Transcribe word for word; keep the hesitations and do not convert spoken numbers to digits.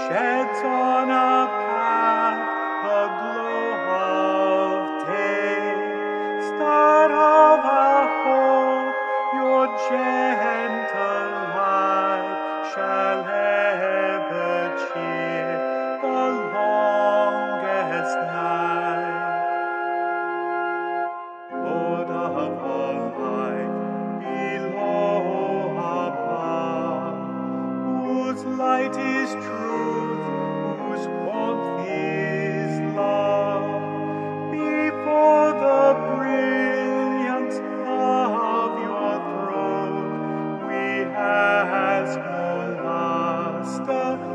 sheds on our path the glow of day. Star of our hope, your gentle light shall ever cheer the longest night. Lord of all life, below, above, whose light is truth, whose warmth is love, before the brilliance of your throne, we ask no luster